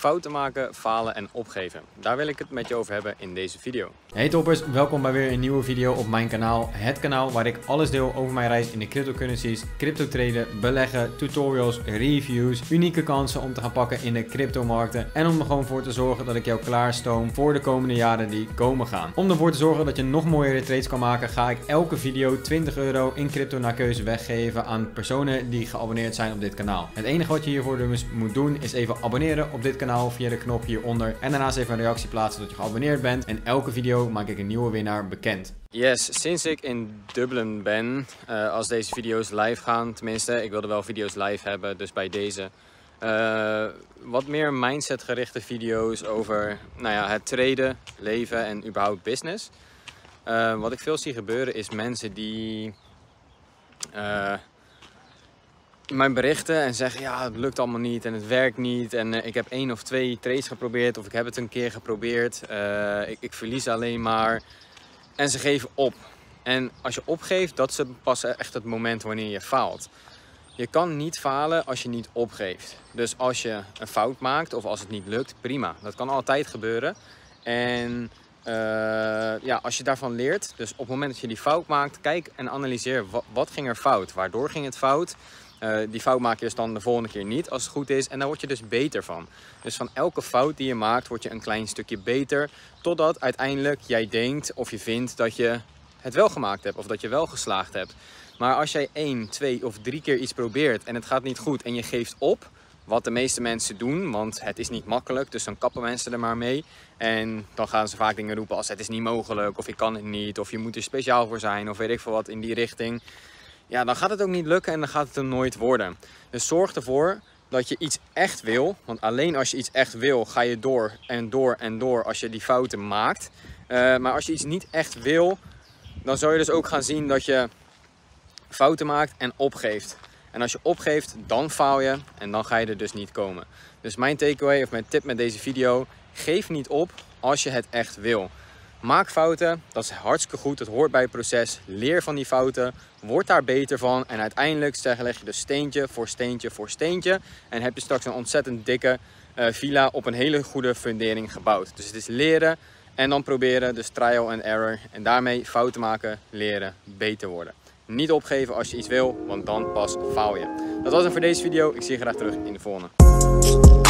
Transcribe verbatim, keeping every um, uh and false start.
fouten maken, falen en opgeven. Daar wil ik het met je over hebben in deze video. Hey toppers, welkom bij weer een nieuwe video op mijn kanaal. Het kanaal waar ik alles deel over mijn reis in de cryptocurrencies, crypto traden, beleggen, tutorials, reviews, unieke kansen om te gaan pakken in de cryptomarkten en om er gewoon voor te zorgen dat ik jou klaarstoom voor de komende jaren die komen gaan. Om ervoor te zorgen dat je nog mooiere trades kan maken, ga ik elke video twintig euro in crypto naar keuze weggeven aan personen die geabonneerd zijn op dit kanaal. Het enige wat je hiervoor dus moet doen is even abonneren op dit kanaal via de knop hieronder en daarnaast even een reactie plaatsen dat je geabonneerd bent en elke video maak ik een nieuwe winnaar bekend. Yes, sinds ik in Dublin ben, uh, als deze video's live gaan, tenminste, ik wilde wel video's live hebben, dus bij deze. Uh, wat meer mindset gerichte video's over nou ja, het traden, leven en überhaupt business. Uh, wat ik veel zie gebeuren is mensen die uh, mij berichten en zeggen ja het lukt allemaal niet en het werkt niet en uh, ik heb één of twee trades geprobeerd of ik heb het een keer geprobeerd, uh, ik, ik verlies alleen maar en ze geven op. En als je opgeeft, dat is pas echt het moment wanneer je faalt. Je kan niet falen als je niet opgeeft. Dus als je een fout maakt of als het niet lukt, prima. Dat kan altijd gebeuren. En uh, ja, als je daarvan leert, dus op het moment dat je die fout maakt, kijk en analyseer wat, wat ging er fout, waardoor ging het fout. Uh, die fout maak je dus dan de volgende keer niet als het goed is en daar word je dus beter van. Dus van elke fout die je maakt word je een klein stukje beter, totdat uiteindelijk jij denkt of je vindt dat je het wel gemaakt hebt of dat je wel geslaagd hebt. Maar als jij één, twee of drie keer iets probeert en het gaat niet goed en je geeft op, wat de meeste mensen doen, want het is niet makkelijk, dus dan kappen mensen er maar mee. En dan gaan ze vaak dingen roepen als het is niet mogelijk of ik kan het niet of je moet er speciaal voor zijn of weet ik veel wat in die richting. Ja, dan gaat het ook niet lukken en dan gaat het er nooit worden. Dus zorg ervoor dat je iets echt wil, want alleen als je iets echt wil ga je door en door en door als je die fouten maakt. Uh, maar als je iets niet echt wil, dan zou je dus ook gaan zien dat je fouten maakt en opgeeft. En als je opgeeft, dan faal je en dan ga je er dus niet komen. Dus mijn takeaway of mijn tip met deze video, geef niet op als je het echt wil. Maak fouten, dat is hartstikke goed, het hoort bij het proces. Leer van die fouten, word daar beter van en uiteindelijk leg je dus steentje voor steentje voor steentje. En heb je straks een ontzettend dikke uh, villa op een hele goede fundering gebouwd. Dus het is leren en dan proberen, dus trial and error. En daarmee fouten maken, leren, beter worden. Niet opgeven als je iets wil, want dan pas faal je. Dat was het voor deze video. Ik zie je graag terug in de volgende.